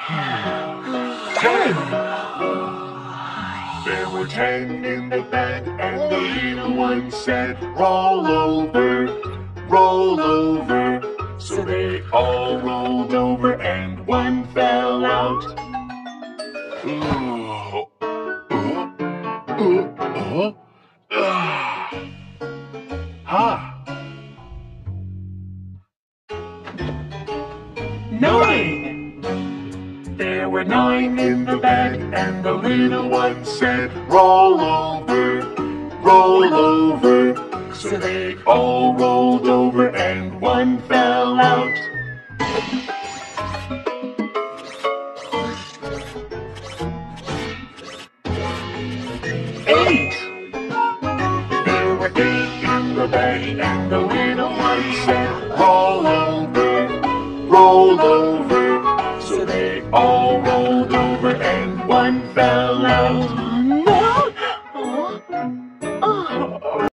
10. There were 10 in the bed, and the little one said, roll over, roll over. So they all rolled over, and one fell out. Ha! 9! There were 9 in the bed, and the little one said, roll over, roll over. So they all rolled over, and one fell out. 8! There were 8 in the bed, and the little one said, roll over, roll over. So they all rolled over, and one fell out.